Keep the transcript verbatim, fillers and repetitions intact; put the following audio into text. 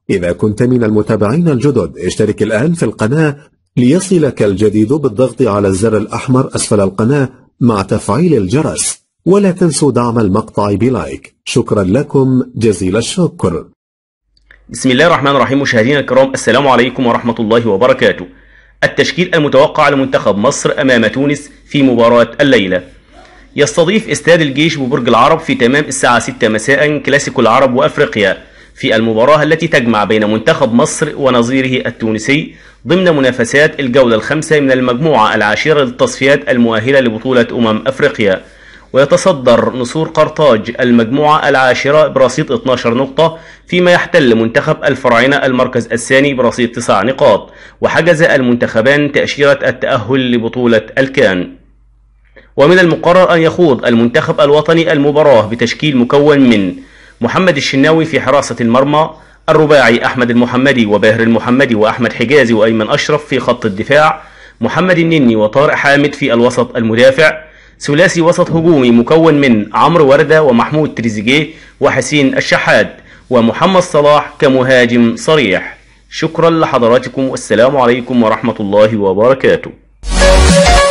إذا كنت من المتابعين الجدد اشترك الآن في القناة ليصلك الجديد بالضغط على الزر الأحمر أسفل القناة مع تفعيل الجرس، ولا تنسوا دعم المقطع بلايك. شكرا لكم جزيل الشكر. بسم الله الرحمن الرحيم. مشاهدينا الكرام، السلام عليكم ورحمة الله وبركاته. التشكيل المتوقع لمنتخب مصر أمام تونس في مباراة الليلة: يستضيف استاد الجيش ببرج العرب في تمام الساعة ستة مساء كلاسيكو العرب وأفريقيا في المباراة التي تجمع بين منتخب مصر ونظيره التونسي ضمن منافسات الجولة الخامسة من المجموعة العاشرة للتصفيات المؤهلة لبطولة أمم أفريقيا. ويتصدر نسور قرطاج المجموعة العاشرة برصيد اثنتي عشرة نقطة، فيما يحتل منتخب الفراعنة المركز الثاني برصيد تسع نقاط. وحجز المنتخبان تأشيرة التأهل لبطولة الكان. ومن المقرر أن يخوض المنتخب الوطني المباراة بتشكيل مكون من محمد الشناوي في حراسة المرمى، الرباعي أحمد المحمدي وباهر المحمدي وأحمد حجازي وأيمن أشرف في خط الدفاع، محمد النني وطارق حامد في الوسط المدافع، ثلاثي وسط هجومي مكون من عمرو وردة ومحمود تريزيجيه وحسين الشحات، ومحمد صلاح كمهاجم صريح. شكرا لحضراتكم والسلام عليكم ورحمة الله وبركاته.